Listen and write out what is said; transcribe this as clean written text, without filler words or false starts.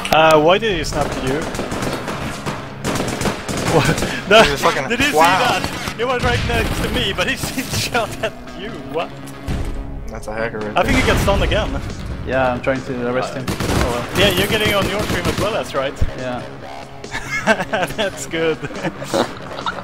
Why did he snap to you? No, did you see that? He was right next to me, but he shot at you. What? That's a hacker right I think he got stunned again. Yeah, I'm trying to arrest him. Oh, well. Yeah, you're getting on your stream as well, that's right. Yeah. That's good.